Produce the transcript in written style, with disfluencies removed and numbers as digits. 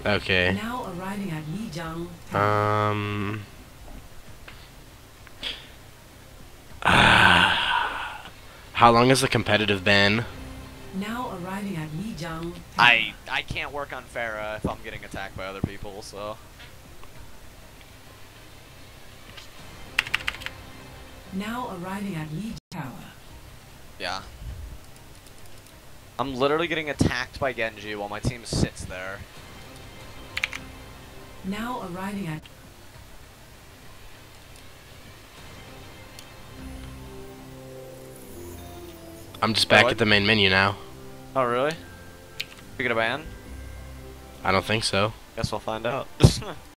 Okay. Now arriving at Lijiang. How long has the competitive been? Now arriving at Lijiang. I can't work on Farah if I'm getting attacked by other people, so. Now arriving at Lijiang Tower. Yeah. I'm literally getting attacked by Genji while my team sits there. Now arriving at... I'm just back at the main menu now. Oh, really? You get a ban? I don't think so. Guess we'll find out.